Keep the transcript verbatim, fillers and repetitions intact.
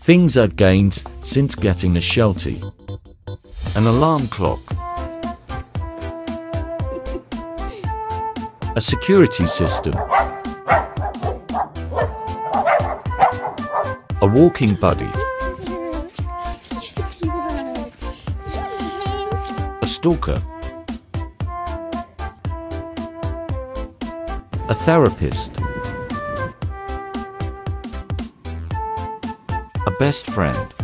Things I've gained since getting a Sheltie. An alarm clock. A security system. A walking buddy. A stalker. A therapist. A best friend.